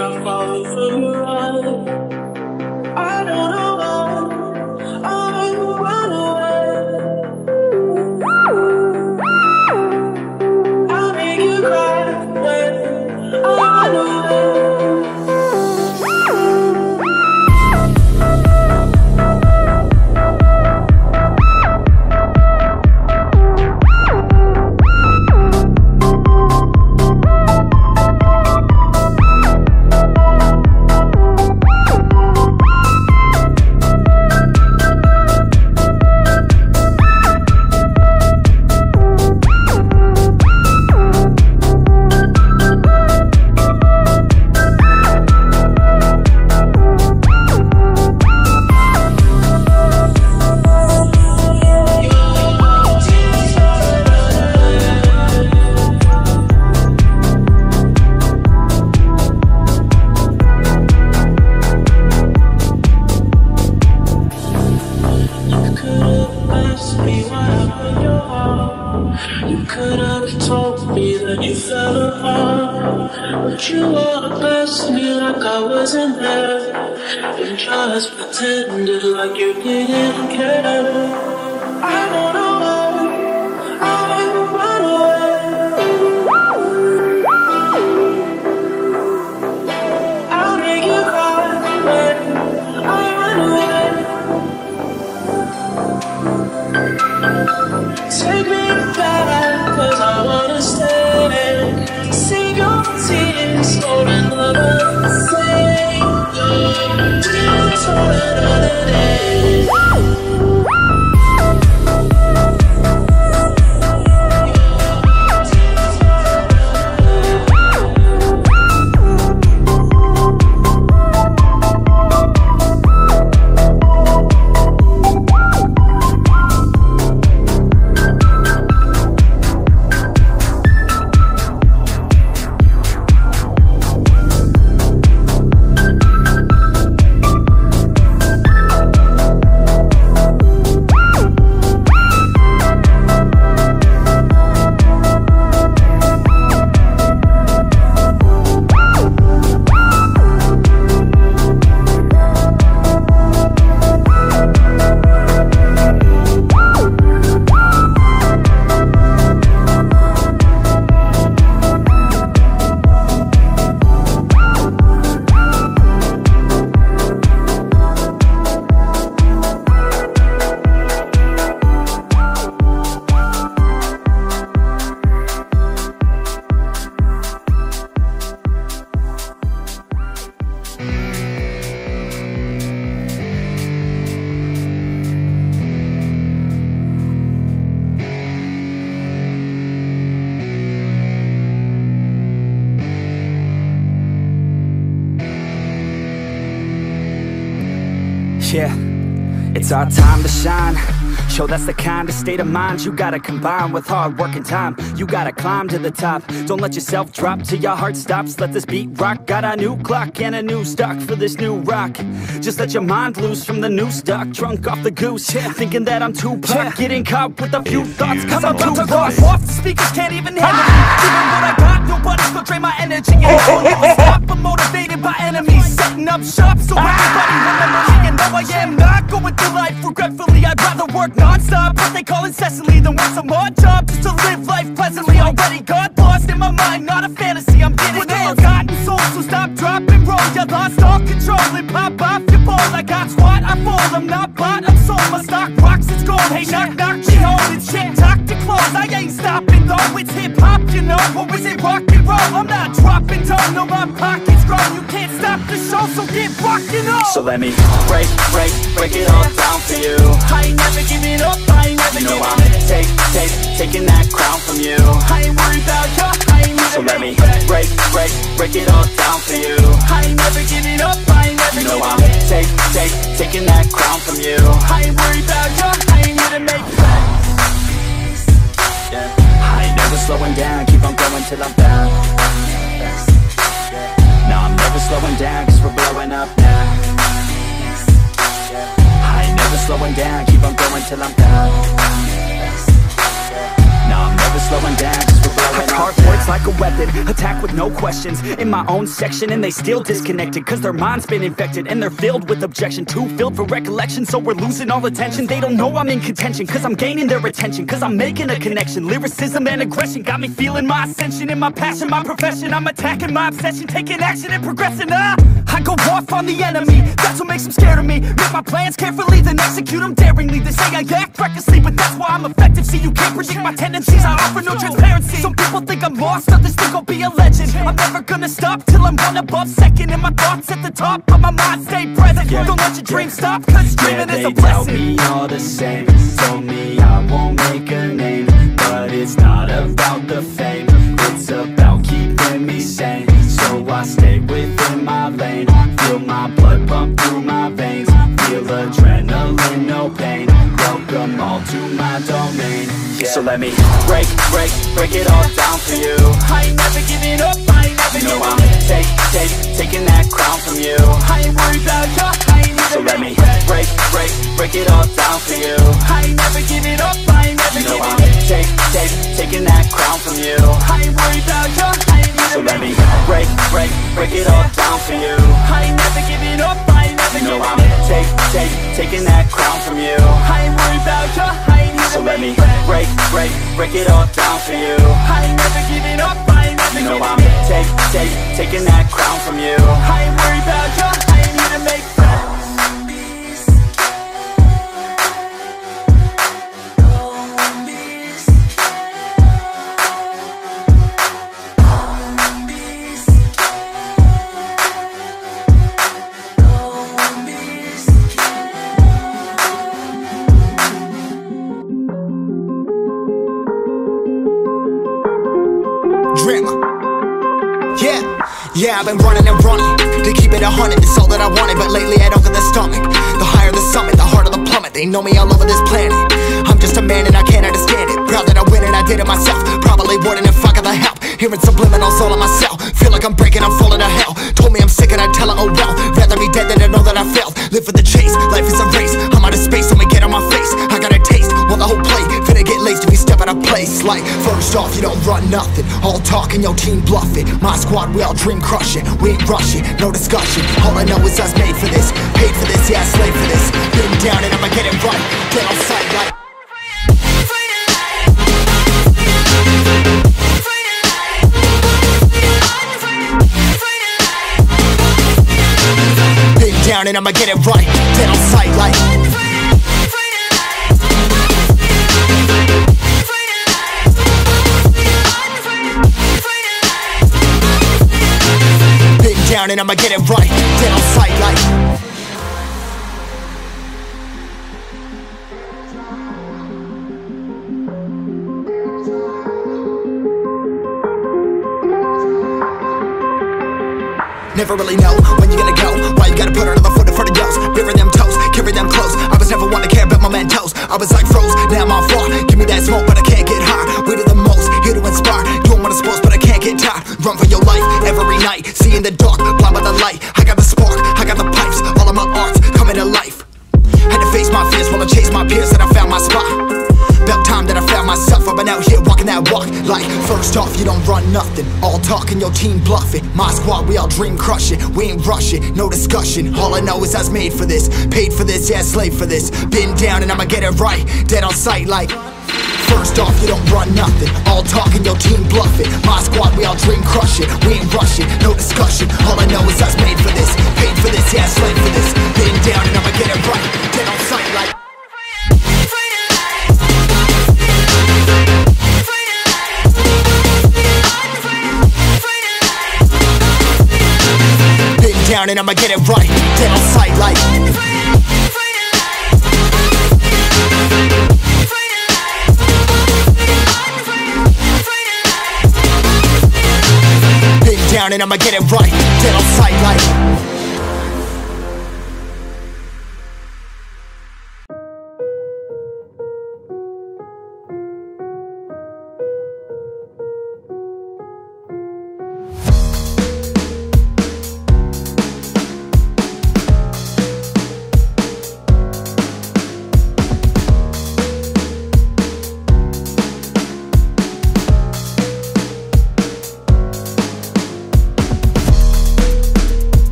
I'm falling from your eyes. I don't know why I run away. I make you cry when I run away. You could have told me that you fell apart, but you ought to bless me like I wasn't there, and just pretended like you didn't care. I don't know why I run away. I'll make you cry when I run away. Take me back, 'cause I wanna stay. Save your tears for another day. Tears for another day. Yeah, it's our time to shine. Show that's the kind of state of mind you gotta combine with hard work and time. You gotta climb to the top. Don't let yourself drop till your heart stops. Let this beat rock. Got a new clock and a new stock for this new rock. Just let your mind loose from the new stock. Drunk off the goose, yeah. Thinking that I'm too pop. Getting caught with a few thoughts, cause I'm about to go off. The speakers can't even handle me. Even what I got, nobody's gonna drain my energy. And I won't ever stop, I'm motivated by enemies. Setting up shop so everybody remember me. And though I am not going through life regretfully, I'd rather work non-stop, what they call incessantly, than work some odd job just to live life pleasantly. Already got lost in my mind, not a fantasy, I'm getting there. Forgotten soul, so stop, drop, and roll. You lost all control and pop off your ball. I got squat, I fall, I'm not bought, I'm sold. My stock rocks, it's gold. Hey, knock, knock, she home, it's shit, talk to close. I ain't stopping though, it's hip-hop, you know. Or is it rock and roll? I'm not dropping down, no, my pocket's grown. You can't stop the show, so get rockin' on. So let me break it all down for you. I ain't never giving up, I ain't never giving up. Taking that crown from you. I ain't worried about you, I ain't never. So let me break it all down for you. I ain't never giving up, I ain't never giving up. Taking that crown from you. I ain't worried about you, I ain't here to make plans. Yeah. I ain't never slowing down, keep on going till I'm down. No, I'm never slowing down, cause we're blowing up now. I ain't never slowing down, keep on going till I'm down. No, I'm never slowing down, cause we're I carve words like a weapon, attack with no questions. In my own section and they still disconnected, cause their mind's been infected and they're filled with objection. Too filled for recollection, so we're losing all attention. They don't know I'm in contention, cause I'm gaining their attention, cause I'm making a connection. Lyricism and aggression got me feeling my ascension. In my passion, my profession, I'm attacking my obsession, taking action and progressing. I go off on the enemy, that's what makes them scared of me. Make my plans carefully, then execute them daringly. They say I act recklessly, but that's why I'm effective. See, you can't predict my tendencies, I offer no transparency. Some people think I'm lost, others think I'll be a legend. I'm never gonna stop till I'm one above second. And my thoughts at the top, but my mind stay present. Don't let your dreams stop, cause dreaming is a blessing. They tell me all the same, told me I won't make a name, but it's not about the fame, it's about keeping me sane. So I stay within my lane, feel my blood pump through my veins, feel adrenaline, no pain, welcome all to my domain. So let me break it all down for you. I ain't never giving up, I ain't never giving up. Taking that crown from you. I ain't worried about you, I ain't So let me break it all down for you. I ain't never giving up, I ain't never giving up. Taking that crown from you. I ain't worried about you, I ain't never. So let me break it all down for you. I ain't never giving up, I ain't never giving up. Taking that crown from you. I ain't worried about you, I ain't never. So let me break it all down for you. I ain't never giving up, I ain't never giving up. Taking that crown from you. I ain't worried about you, I ain't here to make friends. Yeah, I've been running and running to keep it 100, it's all that I wanted. But lately I don't get the stomach. The higher the summit, the harder the plummet. They know me all over this planet. I'm just a man and I can't understand it. Proud that I win and I did it myself. Probably wouldn't if I got the help. Hearing subliminals all on myself. Feel like I'm breaking, I'm falling to hell. Told me I'm sick and I tell her, oh well. Rather be dead than to know that I failed. Live for the chase, life is a race. I'm out of space, so me get on my face. I got a taste, well the whole plate finna get laced if you step out of place. Like, first off, you don't run nothing. All talk and your team bluff it. My squad, we all dream crushing. We ain't rushing, no discussion. All I know is I was made for this. Paid for this, yeah, slave for this. Been down and I'ma get it right. Get on sight like down and I'ma get it right. Dead on sight like been down and I'ma get it right. Dead on sight like never really know when you gonna go. Why you gotta put another foot in front of yours? Bury them toes, carry them close. I was never one to care about my mentos. I was like froze, now I'm on floor. Give me that smoke, but I can't get high. We do the most, here to inspire. Doing what I'm supposed, but I can't get tired. Run for your life every night. See in the dark, blind by the light. I got the spark, I got the pipes. All of my arts coming to life. Had to face my fears while I chased my peers, and I found my spot. About time that I found myself. I've been out here walking that walk. Like, first off, you don't run nothing. All talk and your team bluffing. My squad, we all dream crushing. We ain't rushing, no discussion. All I know is I was made for this. Paid for this, yeah, slave for this. Been down and I'ma get it right. Dead on sight like first off, you don't run nothing. All talk and your team bluffing. My squad, we all dream crushing. We ain't rushing, no discussion. All I know is I was made for this. Paid for this, yeah, slave for this. Been down and I'ma get it right. Dead on sight like down and I'ma get it right. Dead on sight like been down and I'ma get it right. Dead on sight like